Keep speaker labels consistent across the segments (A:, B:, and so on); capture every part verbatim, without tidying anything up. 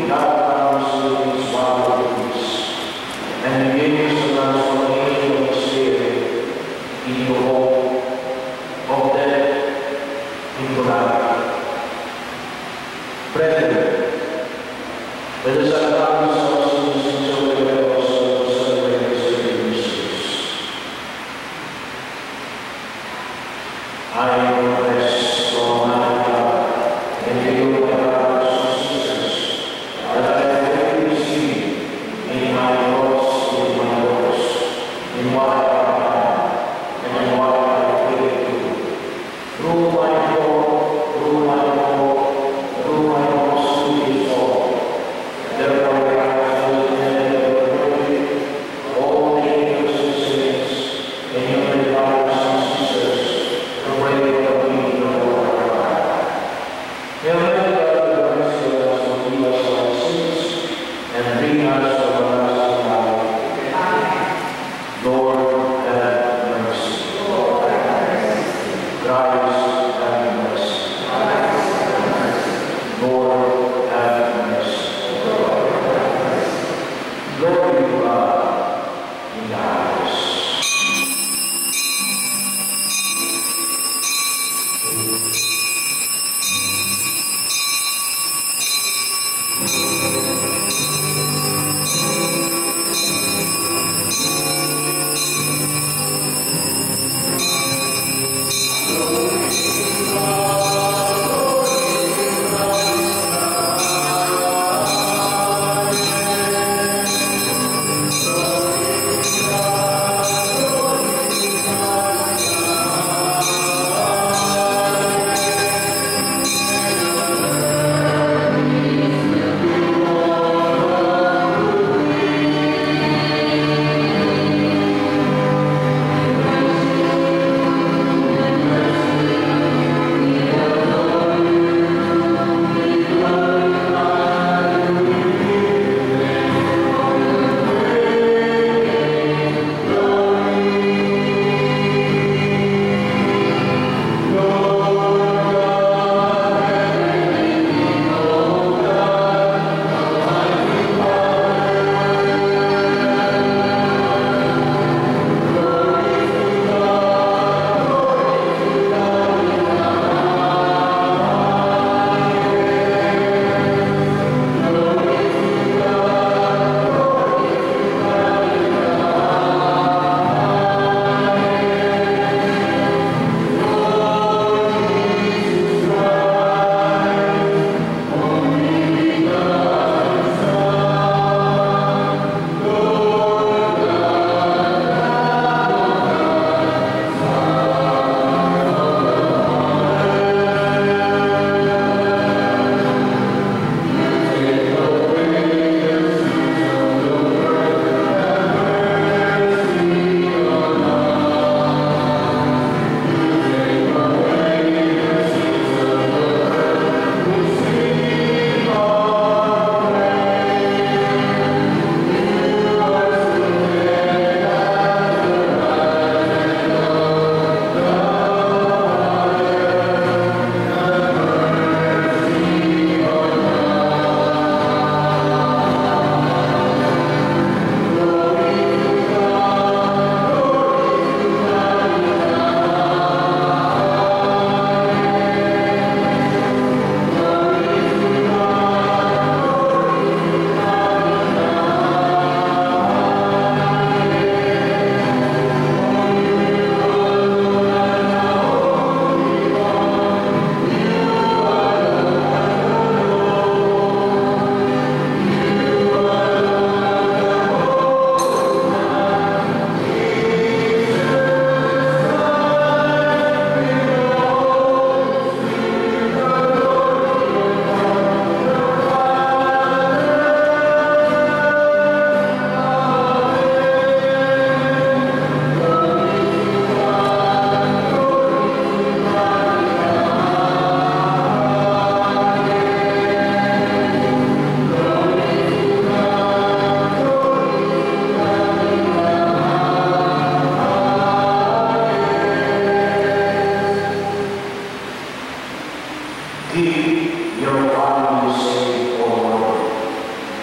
A: Thank you.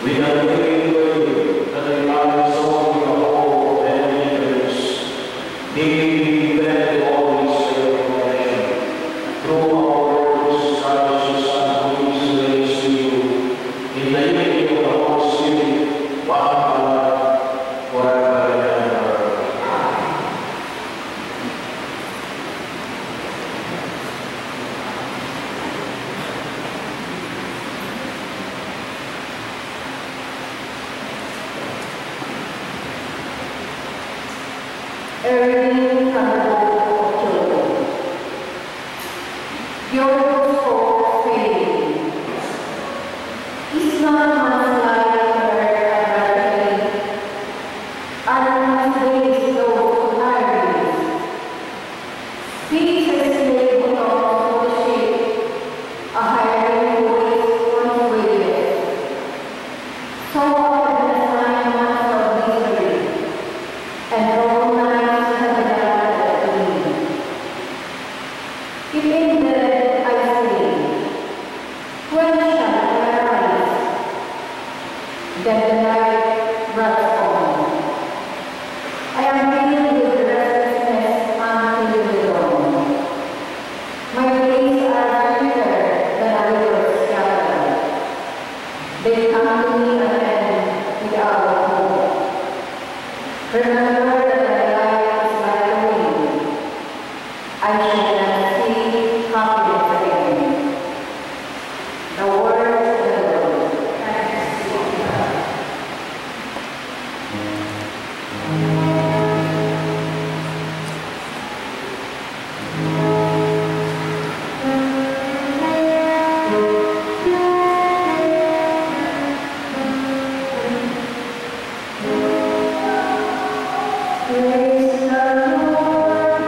A: Early from the book of Job. Your hope fading. Is not one's life ever abruptly? Are one's days go to irony? Peace has laid on the ship, a hiring voice once waited. So often the sign once of misery, and all nights have been gathered to me. If in death I sleep, when shall I arise? Then the night runs on. I am filled with restlessness until the dawn. My days are sweeter than a river's scatter. They come to me again without hope. Remember that my life is like a wind. I shall not see happiness again. The words of the Lord. Thanks be to God. Praise the Lord,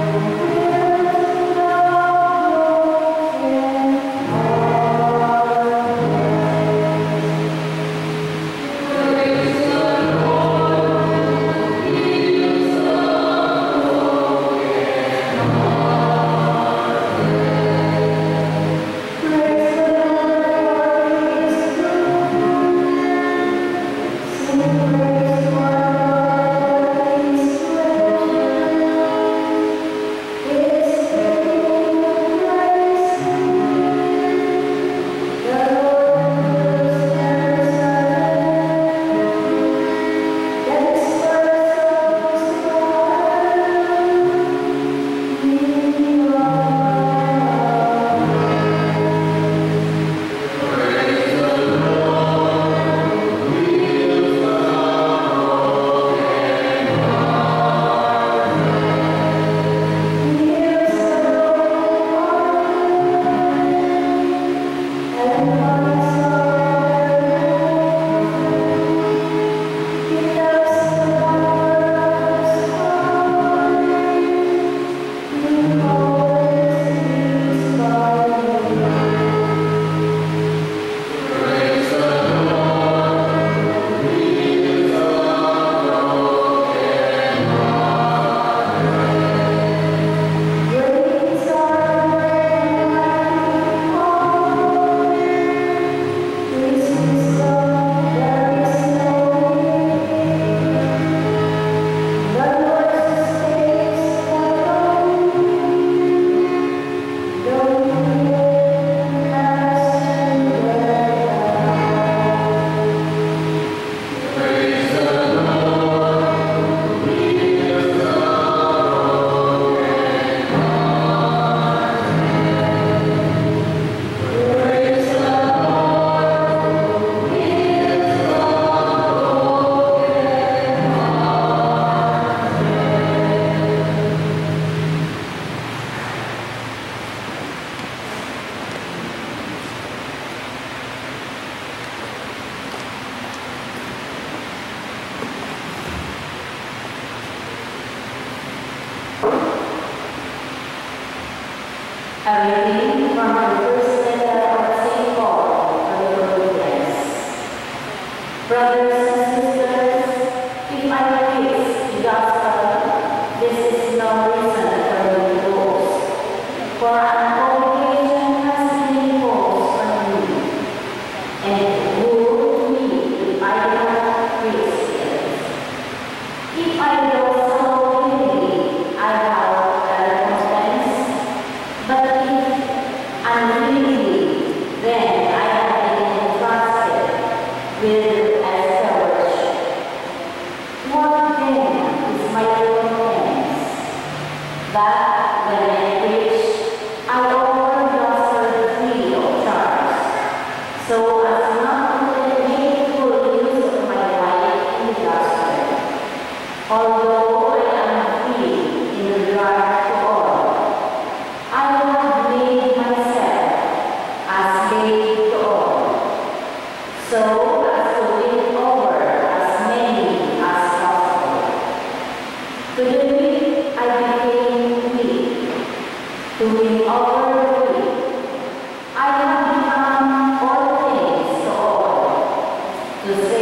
A: A reading from the first letter of Saint Paul to the Corinthians. Brothers and sisters, if I preach the gospel, this is no reason for me to boast, for an obligation has been imposed on me, and it would to me build and fellowship. What then is my recompense? That when I preach, I offer the gospel free of charge, so as not to make full use of my life in the gospel. Although I am free in regard to all, I have made myself a slave to all, so as to win over as many as possible. To the weak I became weak, to win over the weak. I have become all things to all, to